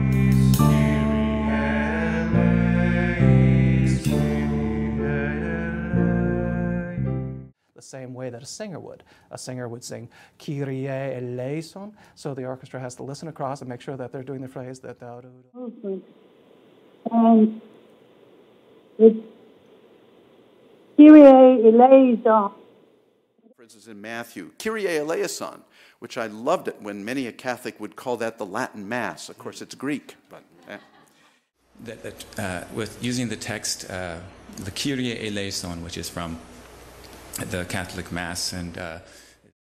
The same way that a singer would. A singer would sing Kyrie Eleison, so the orchestra has to listen across and make sure that they're doing the phrase that thou do. And it's Kyrie Eleison. For instance, in Matthew, Kyrie Eleison, which I loved it when many a Catholic would call that the Latin Mass. Of course, it's Greek, but... With using the text, the Kyrie Eleison, which is from the Catholic Mass, and